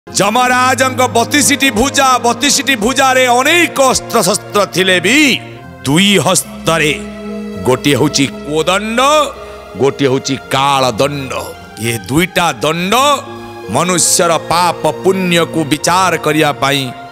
जमराजंक 32टी भुजा 32टी भुजारे अनेक अस्त्र शस्त्र थिले भी दुई हस्तरे गोटे होची कोदंड गोटे होची काल दंड। ये दुईटा दंड मनुष्यर पाप पुण्य को विचार करिया पाई